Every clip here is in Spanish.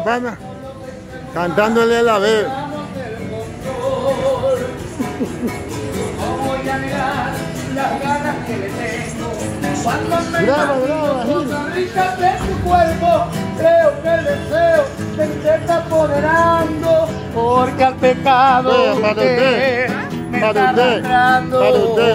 pana, cantándole a la vez. No voy a negar las ganas que le tengo. Cuando me imagino cosas ricas de tu cuerpo, creo que el deseo se está apoderando, porque al pecado Para usted, me para está usted, arrastrando. para usted.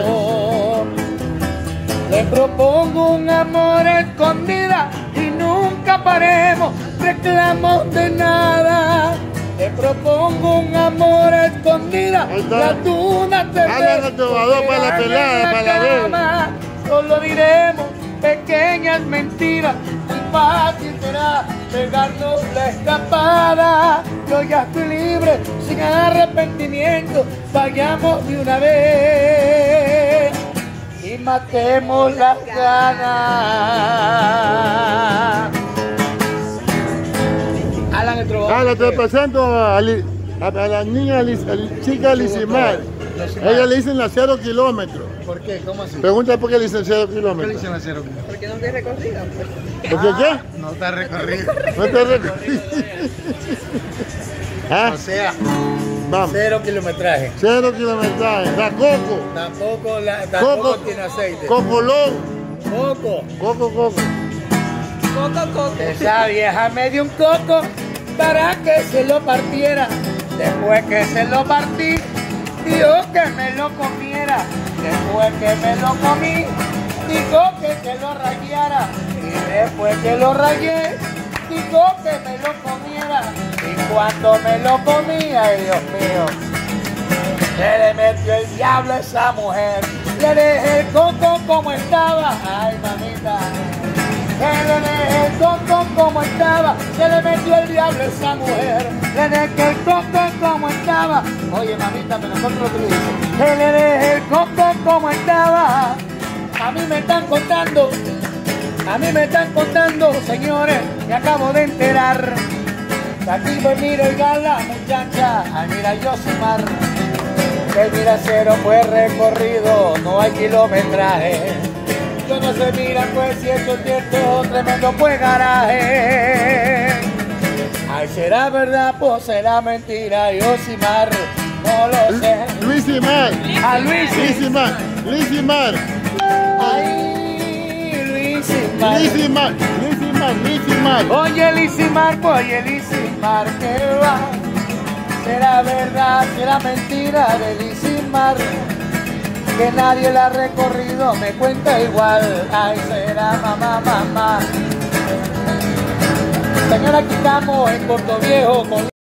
Le propongo un amor a escondida y nunca paremos reclamos de nada. Le propongo un amor a escondida, Ahí está. la tuna te Hablan al trovador para la pelada, para la cama. Solo diremos pequeñas mentiras y fácil será pegarnos la escapada. Yo ya estoy libre, sin arrepentimiento, vayamos de una vez y matemos las ganas. Alan el trovador. Ahora te presento a la niña, a la chica Lisimar. Ella le dicen la 0 kilómetros. ¿Por qué? ¿Cómo así? Pregunta por qué le dicen 0 ¿Qué le kilómetros. dicen a cero? Porque no te recorrido. ¿Por qué qué? No está recorrido. No te recorrí. ¿Ah? O sea, Vamos. 0 kilometraje. 0 kilometraje. La coco. Tampoco tiene aceite. Cocolón. Coco. Coco. Coco. Esa vieja me dio un coco para que se lo partiera. Después que se lo partí, dijo que me lo comiera. Después que me lo comí, dijo que se lo rayara. Y después que lo rayé, dijo que me lo comiera. Y cuando me lo comí, ay Dios mío, se le metió el diablo a esa mujer. Le dejé el coco como estaba. Ay, mamita. Le dejé el coco como estaba. Se le metió el diablo a esa mujer. Le dejé el coco como estaba. Oye, mamita, pero nosotros lo que le dicen. Le dejé el coco como estaba. A mí me están contando, señores, me acabo de enterar. Aquí me mira el gala, muchacha, ay mira Yosimar, que mira 0 fue recorrido, no hay kilometraje. Yo no sé, mira pues si esto es cierto, tremendo pues garaje. Ay, será verdad, pues será mentira, Yosimar, no lo sé. Luisimar. A Luis. Lisimar. Ay, Luisimar. Lisimar. Oye Lisimar, que va. Será verdad, será mentira de Lisimar, que nadie la ha recorrido, me cuenta igual. Ay, será mamá. Señora, aquí estamos en Puerto Viejo con